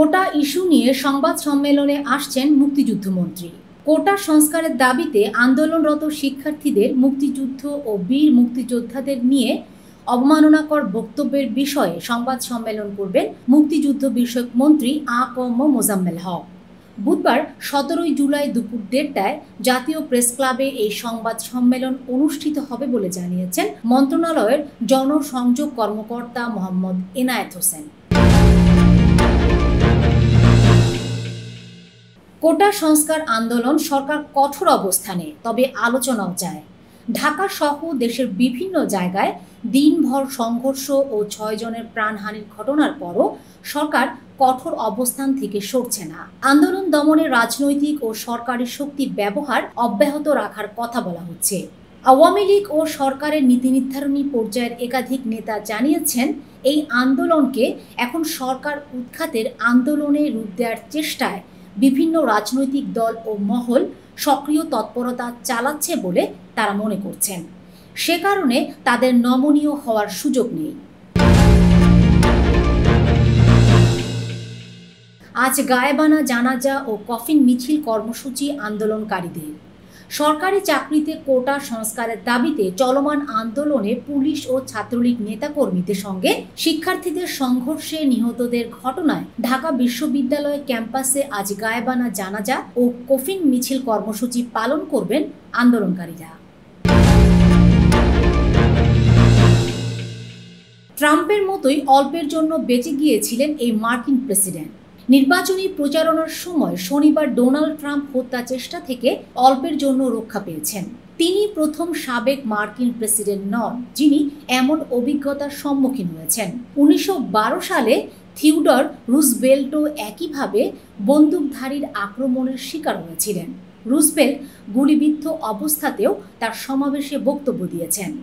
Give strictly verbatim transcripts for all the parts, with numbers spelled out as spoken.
কোটা issue নিয়ে সংবাদ সম্মেলনে আসছেন মুক্তিযুদ্ধমন্ত্রী। কোটা সংস্কারের দাবিতে আন্দোলনরত শিক্ষার্থীদের মুক্তিযুদ্ধ ও বীর মুক্তিযোদ্ধাদের নিয়ে অবমাননাকর বক্তব্যের বিষয়ে সংবাদ সম্মেলন করবেন মুক্তিযুদ্ধ বিষয়ক মন্ত্রী আ ক ম মোজাম্মেল হক। বুধবার সতেরোই জুলাই দুপুর দেড়টায় জাতীয় প্রেস ক্লাবে এই সংবাদ সম্মেলন অনুষ্ঠিত হবে বলে জানিয়েছেন মন্ত্রণালয়ের জনসংযোগ কর্মকর্তা মোহাম্মদ এনায়েত হোসেন। কোটা সংস্কার আন্দোলন সরকার কঠোর অবস্থানে, তবে আলোচনাও চায়। ঢাকা সহ দেশের বিভিন্ন জায়গায় দিনভর সংঘর্ষ ও ছয় জনের প্রাণহানির ঘটনার পরও সরকার কঠোর অবস্থান থেকে সরছে না। আন্দোলন দমনে রাজনৈতিক ও সরকারি শক্তি ব্যবহার অব্যাহত রাখার কথা বলা হচ্ছে। আওয়ামী লীগ ও সরকারের নীতি নির্ধারণী পর্যায়ের একাধিক নেতা জানিয়েছেন, এই আন্দোলনকে এখন সরকার উৎখাতের আন্দোলনে রূপ দেওয়ার চেষ্টায় বিভিন্ন রাজনৈতিক দল ও মহল সক্রিয় তৎপরতা চালাচ্ছে বলে তারা মনে করছেন। সে কারণে তাদের নমনীয় হওয়ার সুযোগ নেই। আজ গায়েবানা জানাজা ও কফিন মিছিল কর্মসূচি আন্দোলনকারীদের। সরকারি চাকরিতে কোটা সংস্কারের দাবিতে চলমান আন্দোলনে পুলিশ ও ছাত্রলীগ নেতাকর্মীদের সঙ্গে শিক্ষার্থীদের সংঘর্ষে নিহতদের ঘটনায় ঢাকা বিশ্ববিদ্যালয় ক্যাম্পাসে আজ গায়েবানা জানাজা ও কফিন মিছিল কর্মসূচি পালন করবেন আন্দোলনকারীরা। ট্রাম্পের মতোই অল্পের জন্য বেঁচে গিয়েছিলেন এই মার্কিন প্রেসিডেন্ট। নির্বাচনী প্রচারণার সময় শনিবার ডোনাল্ড ট্রাম্প হত্যা চেষ্টা থেকে অল্পের জন্য রক্ষা পেয়েছেন। তিনি প্রথম সাবেক মার্কিন প্রেসিডেন্ট নন যিনি এমন অভিজ্ঞতার সম্মুখীন হয়েছেন। উনিশশো বারো সালে থিওডর রুজভেল্টও একইভাবে বন্দুকধারীর আক্রমণের শিকার হয়েছিলেন। রুজভেল্ট গুলিবিদ্ধ অবস্থাতেও তার সমাবেশে বক্তব্য দিয়েছেন।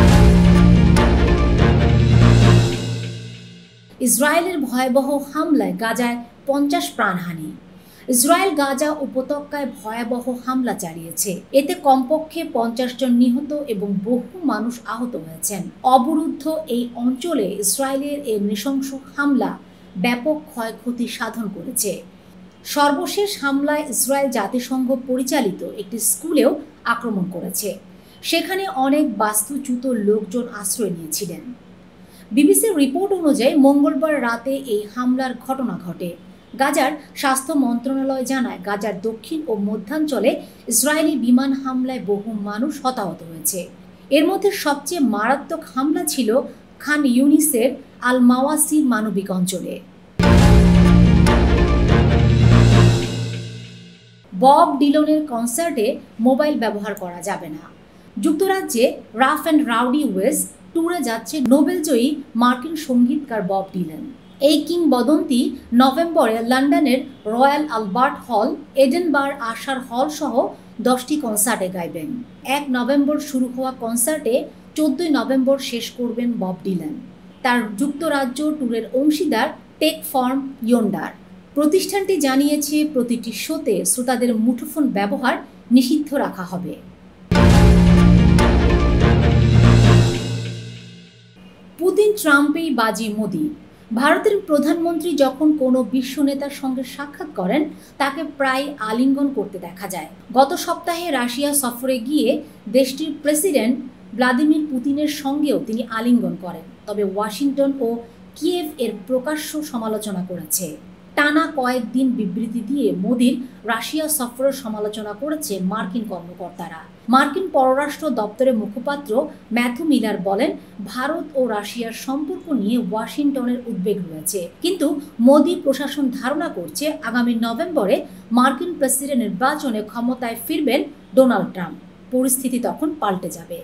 ইসরায়েলের ভয়াবহ হামলায় গাজায় পঞ্চাশ প্রাণহানি। ইসরায়েল গাজা উপত্যকায় ভয়াবহ হামলা চালিয়েছে। এতে কমপক্ষে পঞ্চাশ জন নিহত এবং বহু মানুষ আহত হয়েছেন। অবরুদ্ধ এই অঞ্চলে ইসরায়েলের এই নৃশংস হামলা ব্যাপক ক্ষয়ক্ষতি সাধন করেছে। সর্বশেষ হামলায় ইসরায়েল জাতিসংঘ পরিচালিত একটি স্কুলেও আক্রমণ করেছে। সেখানে অনেক বাস্তুচ্যুত লোকজন আশ্রয় নিয়েছিলেন। বিবিসির রিপোর্ট অনুযায়ী মঙ্গলবার রাতে এই হামলার ঘটনা ঘটে। গাজার স্বাস্থ্য মন্ত্রণালয় জানায়, গাজার দক্ষিণ ও মধ্যাঞ্চলে ইসরায়েলি বিমান হামলায় বহু মানুষ হতাহত হয়েছে। এর মধ্যে সবচেয়ে মারাত্মক হামলা ছিল খান ইউনিসের আল মাওয়াসি মানবিক অঞ্চলে। বব ডিলনের কনসার্টে মোবাইল ব্যবহার করা যাবে না। যুক্তরাজ্যে রাফ অ্যান্ড রাউডি ওয়েজ ট্যুরে যাচ্ছে নোবেলজয়ী মার্কিন সঙ্গীতকার বব ডিলন। এই কিংবদন্তি নভেম্বরে লন্ডনের রয়্যাল আলবার্ট হল, এডেনবার আশার হল সহ দশটি কনসার্টে গাইবেন। এক নভেম্বর শুরু হওয়া কনসার্টে চোদ্দই নভেম্বর শেষ করবেন বব ডিলন। তার যুক্তরাজ্য ট্যুরের অংশীদার টেক ফর্ম ইয়োন্ডার প্রতিষ্ঠানটি জানিয়েছে, প্রতিটি শোতে শ্রোতাদের মুঠোফোন ব্যবহার নিষিদ্ধ রাখা হবে। পুতিন ট্রাম্পেই বাজি মোদি। ভারতের প্রধানমন্ত্রী যখন কোনো বিশ্ব নেতার সঙ্গে সাক্ষাৎ করেন তাকে প্রায় আলিঙ্গন করতে দেখা যায়। গত সপ্তাহে রাশিয়া সফরে গিয়ে দেশটির প্রেসিডেন্ট ভ্লাদিমির পুতিনের সঙ্গেও তিনি আলিঙ্গন করেন। তবে ওয়াশিংটন ও কিয়েভ এর প্রকাশ্য সমালোচনা করেছে। টানা কয়েকদিন বিবৃতি দিয়ে মোদির রাশিয়া সফরের সমালোচনা করেছে মার্কিন কর্মকর্তারা। মার্কিন পররাষ্ট্র দপ্তরের মুখপাত্র ম্যাথু মিলার বলেন, ভারত ও রাশিয়ার সম্পর্ক নিয়ে ওয়াশিংটনের উদ্বেগ রয়েছে, কিন্তু মোদি প্রশাসন ধারণা করছে আগামী নভেম্বরে মার্কিন প্রেসিডেন্ট নির্বাচনে ক্ষমতায় ফিরবেন ডোনাল্ড ট্রাম্প। পরিস্থিতি তখন পাল্টে যাবে।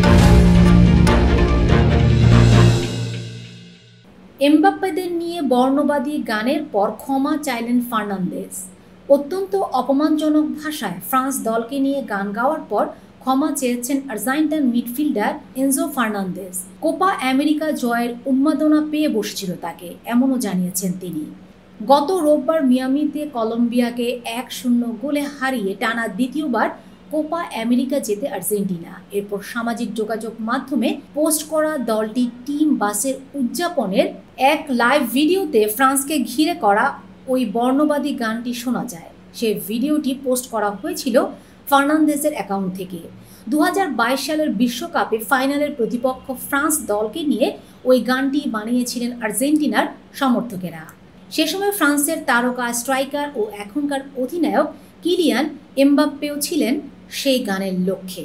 এমবাপ্পেদের নিয়ে বর্ণবাদী গানের পর ক্ষমা চাইলেন ফার্নান্দেজ। অত্যন্ত অপমানজনক ভাষায় ফ্রান্স দলকে নিয়ে গান গাওয়ার পর ক্ষমা চেয়েছেন Argentine midfielder Enzo Fernandez. Copa America জয়ের উন্মাদনা পেয়ে বসছিল তাকে, এমনও জানিয়েছেন তিনি। গত রোববার মিয়ামিতে কলম্বিয়াকে এক শূন্য গোলে হারিয়ে টানা দ্বিতীয়বার কোপা আমেরিকা জেতে আর্জেন্টিনা। এরপর সামাজিক যোগাযোগ মাধ্যমে পোস্ট করা দলটি টিম বাসের উদযাপনের এক লাইভ ভিডিওতে ফ্রান্সকে ঘিরে করা ওই বর্ণবাদী গানটি শোনা যায়। সেই ভিডিওটি পোস্ট করা হয়েছিল ফার্নান্দেজের অ্যাকাউন্ট থেকে। দু হাজার বাইশ সালের বিশ্বকাপে ফাইনালের প্রতিপক্ষ ফ্রান্স দলকে নিয়ে ওই গানটি বানিয়েছিলেন আর্জেন্টিনার সমর্থকেরা। সে সময় ফ্রান্সের তারকা স্ট্রাইকার ও এখনকার অধিনায়ক কিলিয়ান এমবাপ্পেও ছিলেন সেই গানের লক্ষ্যে।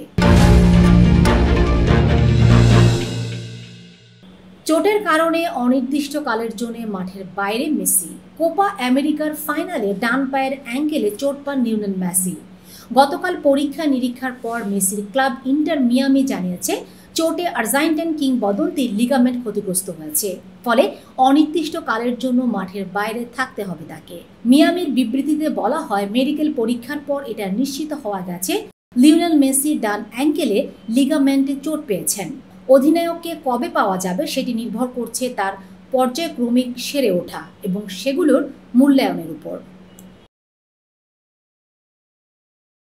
চোটের কারণে অনির্দিষ্টকালের জন্য মাঠের বাইরে মেসি। কোপা আমেরিকার ফাইনালে ডান পায়ের অ্যাঙ্কেলে চোট পান লিওনেল মেসি। গতকাল পরীক্ষা নিরীক্ষার পর মেসির ক্লাব ইন্টার মিয়ামি জানিয়েছে চোটে আর্জেন্টাইন কিংবদন্তি লিগামেন্ট ক্ষতিগ্রস্ত হয়েছে, ফলে অনির্দিষ্টকালের জন্য মাঠের বাইরে থাকতে হবে তাকে। মিয়ামির বিবৃতিতে বলা হয়, মেডিকেল পরীক্ষার পর এটা নিশ্চিত হওয়া গেছে লিওনেল মেসি ডান অ্যাঙ্কেলে লিগামেন্টে চোট পেয়েছেন। অধিনায়ককে কবে পাওয়া যাবে সেটি নির্ভর করছে তার পর্যায়ক্রমিক সেরে ওঠা এবং সেগুলোর মূল্যায়নের উপর।